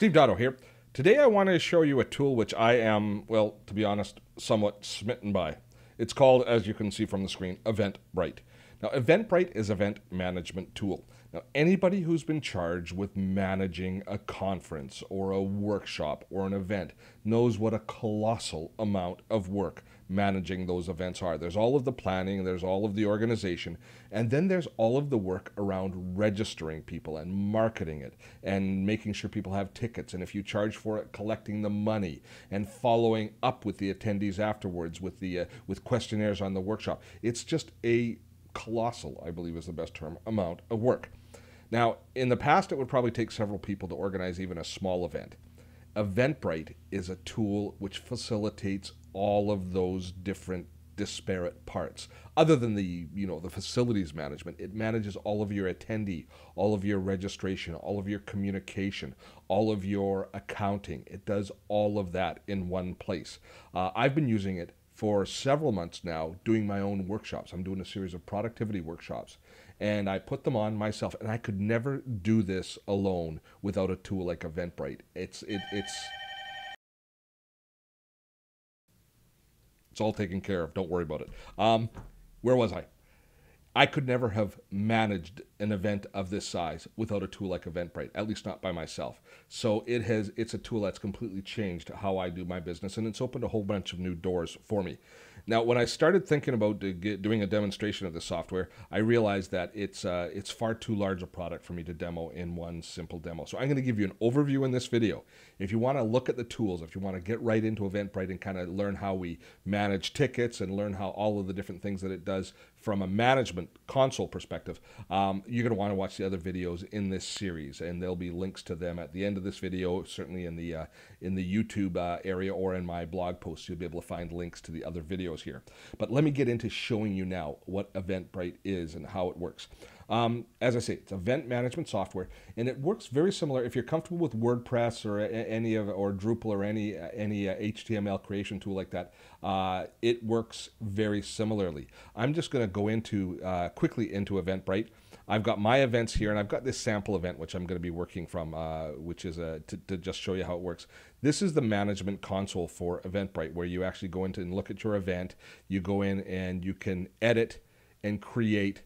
Steve Dotto here. Today I want to show you a tool which I am, well, to be honest, somewhat smitten by. It's called, as you can see from the screen, Eventbrite. Now, Eventbrite is an event management tool. Now, anybody who's been charged with managing a conference or a workshop or an event knows what a colossal amount of work managing those events are. There's all of the planning, there's all of the organization, and then there's all of the work around registering people and marketing it and making sure people have tickets, and if you charge for it, collecting the money and following up with the attendees afterwards with questionnaires on the workshop. It's just a colossal, I believe is the best term, amount of work. Now, in the past, it would probably take several people to organize even a small event. Eventbrite is a tool which facilitates all of those different disparate parts. Other than the facilities management, it manages all of your attendee, all of your registration, all of your communication, all of your accounting. It does all of that in one place. I've been using it for several months now, doing my own workshops. I'm doing a series of productivity workshops, and I put them on myself, and I could never do this alone without a tool like Eventbrite. It's all taken care of. Don't worry about it. Where was I? I could never have managed an event of this size without a tool like Eventbrite, at least not by myself. So it's a tool that's completely changed how I do my business, and it's opened a whole bunch of new doors for me. Now, when I started thinking about doing a demonstration of this software, I realized that it's far too large a product for me to demo in one simple demo. So I'm going to give you an overview in this video. If you want to look at the tools, if you want to get right into Eventbrite and kind of learn how we manage tickets and learn how all of the different things that it does from a management console perspective, you're going to want to watch the other videos in this series, and there'll be links to them at the end of this video, certainly in the YouTube area, or in my blog posts. You'll be able to find links to the other videos here. But let me get into showing you now what Eventbrite is and how it works. As I say, it's event management software, and it works very similar. If you're comfortable with WordPress or Drupal or any HTML creation tool like that, it works very similarly. I'm just going to go quickly into Eventbrite. I've got my events here, and I've got this sample event which I'm going to be working from, which is to just show you how it works. This is the management console for Eventbrite, where you actually go into and look at your event. You go in and you can edit and create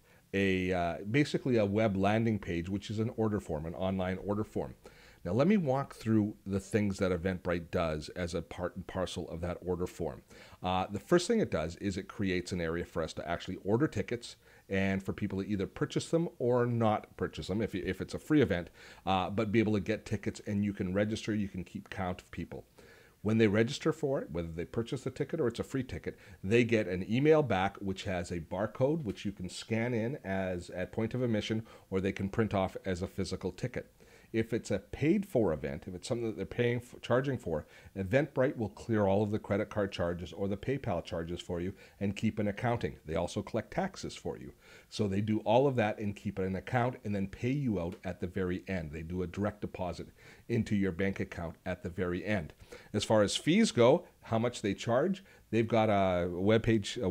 basically a web landing page, which is an order form, an online order form. Now, let me walk through the things that Eventbrite does as a part and parcel of that order form. The first thing it does is it creates an area for us to actually order tickets, and for people to either purchase them or not purchase them if it's a free event, but be able to get tickets, and you can register, you can keep count of people. When they register for it, whether they purchase the ticket or it's a free ticket, they get an email back which has a barcode which you can scan in at point of admission, or they can print off as a physical ticket. If it's a paid-for event, if it's something that they're charging for, Eventbrite will clear all of the credit card charges or the PayPal charges for you and keep an accounting. They also collect taxes for you. So they do all of that and keep an account and then pay you out at the very end. They do a direct deposit into your bank account at the very end. As far as fees go, how much they charge, they've got a web page here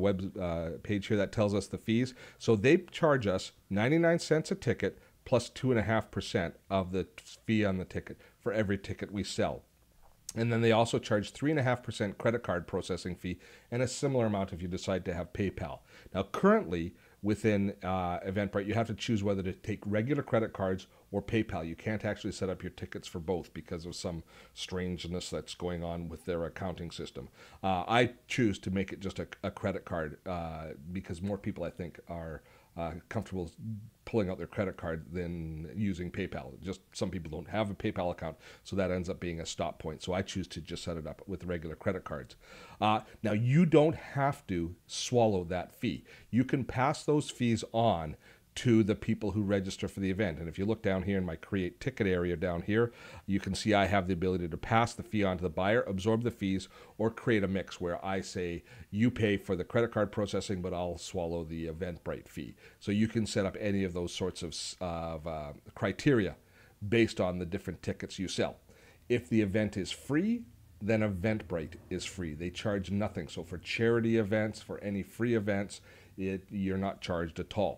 that tells us the fees. So they charge us 99 cents a ticket, plus 2.5% of the fee on the ticket for every ticket we sell. And then they also charge 3.5% credit card processing fee, and a similar amount if you decide to have PayPal. Now, currently within Eventbrite, you have to choose whether to take regular credit cards or PayPal. You can't actually set up your tickets for both because of some strangeness that's going on with their accounting system. I choose to make it just a credit card because more people, I think, are comfortable pulling out their credit card than using PayPal. Just some people don't have a PayPal account, so that ends up being a stop point. So I choose to just set it up with regular credit cards. Now, you don't have to swallow that fee. You can pass those fees on to the people who register for the event. And if you look down here in my create ticket area down here, you can see I have the ability to pass the fee on to the buyer, absorb the fees, or create a mix where I say you pay for the credit card processing, but I'll swallow the Eventbrite fee. So you can set up any of those sorts of criteria based on the different tickets you sell. If the event is free, then Eventbrite is free. They charge nothing. So for charity events, for any free events, you're not charged at all.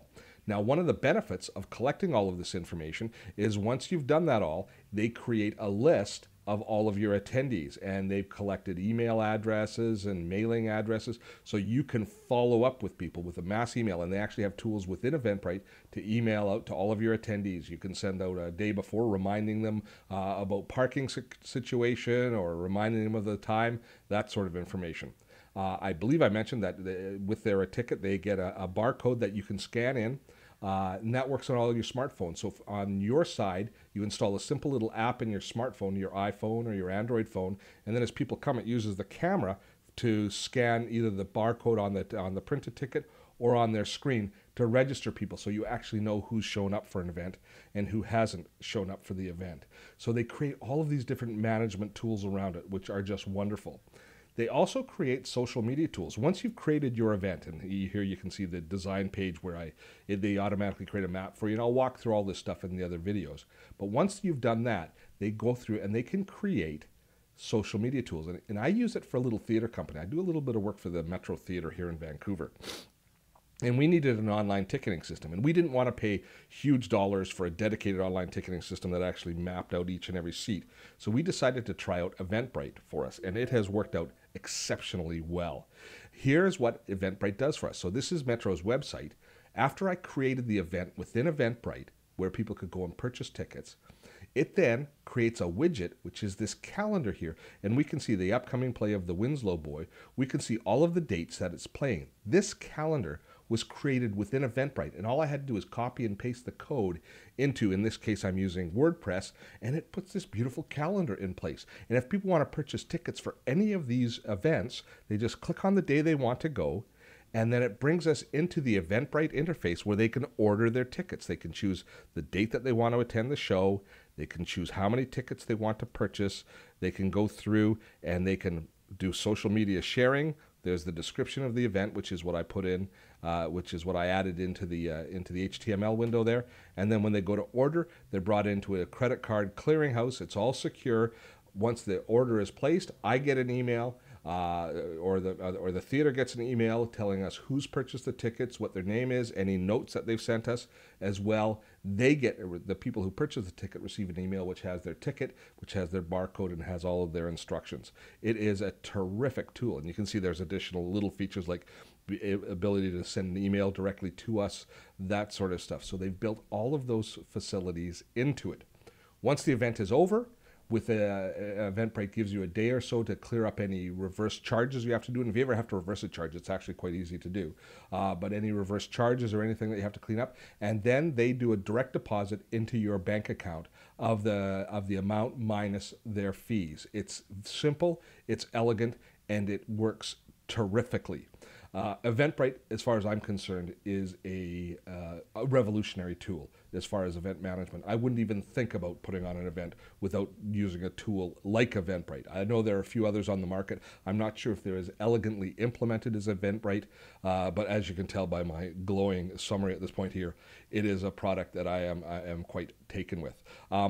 Now, one of the benefits of collecting all of this information is once you've done that all, they create a list of all of your attendees, and they've collected email addresses and mailing addresses, so you can follow up with people with a mass email. And they actually have tools within Eventbrite to email out to all of your attendees. You can send out a day before reminding them about parking situation, or reminding them of the time, that sort of information. I believe I mentioned that with their ticket, they get a barcode that you can scan in. And that works on all of your smartphones. So on your side, you install a simple little app in your smartphone, your iPhone or your Android phone, and then as people come, it uses the camera to scan either the barcode on the printed ticket or on their screen to register people, so you actually know who's shown up for an event and who hasn't shown up for the event. So they create all of these different management tools around it, which are just wonderful. They also create social media tools. Once you've created your event, and here you can see the design page where they automatically create a map for you, and I'll walk through all this stuff in the other videos. But once you've done that, they go through and they can create social media tools. And I use it for a little theater company. I do a little bit of work for the Metro Theater here in Vancouver. And we needed an online ticketing system. And we didn't want to pay huge dollars for a dedicated online ticketing system that actually mapped out each and every seat. So we decided to try out Eventbrite for us. And it has worked out exceptionally well. Here's what Eventbrite does for us. So this is Metro's website. After I created the event within Eventbrite, where people could go and purchase tickets, it then creates a widget, which is this calendar here. And we can see the upcoming play of the Winslow Boy. We can see all of the dates that it's playing. This calendar was created within Eventbrite, and all I had to do is copy and paste the code into, in this case I'm using WordPress, and it puts this beautiful calendar in place. And if people want to purchase tickets for any of these events, they just click on the day they want to go, and then it brings us into the Eventbrite interface where they can order their tickets. They can choose the date that they want to attend the show, they can choose how many tickets they want to purchase, they can go through and they can do social media sharing. There's the description of the event, which is what I put in, which is what I added into the HTML window there. And then when they go to order, they're brought into a credit card clearinghouse. It's all secure. Once the order is placed, I get an email, or the theater gets an email telling us who's purchased the tickets, what their name is, any notes that they've sent us as well. The people who purchase the ticket receive an email which has their ticket, which has their barcode, and has all of their instructions. It is a terrific tool, and you can see there's additional little features like the ability to send an email directly to us, that sort of stuff. So they've built all of those facilities into it. Once the event is over, with Eventbrite gives you a day or so to clear up any reverse charges you have to do. And if you ever have to reverse a charge, it's actually quite easy to do. But any reverse charges or anything that you have to clean up, and then they do a direct deposit into your bank account of the amount minus their fees. It's simple, it's elegant, and it works terrifically. Eventbrite, as far as I'm concerned, is a revolutionary tool as far as event management. I wouldn't even think about putting on an event without using a tool like Eventbrite. I know there are a few others on the market. I'm not sure if they're as elegantly implemented as Eventbrite, but as you can tell by my glowing summary at this point here, it is a product that I am quite taken with.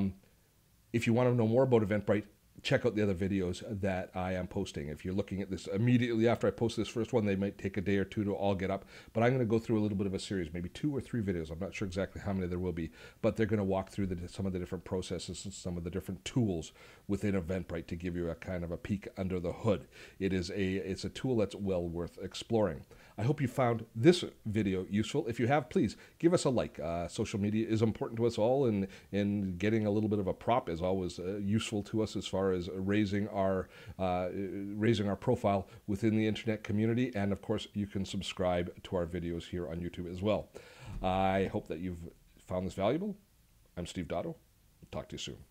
If you want to know more about Eventbrite, check out the other videos that I am posting. If you're looking at this immediately after I post this first one, they might take a day or two to all get up, but I'm going to go through a little bit of a series, maybe 2 or 3 videos. I'm not sure exactly how many there will be, but they're going to walk through some of the different processes and some of the different tools within Eventbrite to give you a kind of a peek under the hood. It's a tool that's well worth exploring. I hope you found this video useful. If you have, please give us a like. Social media is important to us all, and getting a little bit of a prop is always useful to us as far as raising our profile within the internet community. And of course, you can subscribe to our videos here on YouTube as well. I hope that you've found this valuable. I'm Steve Dotto. Talk to you soon.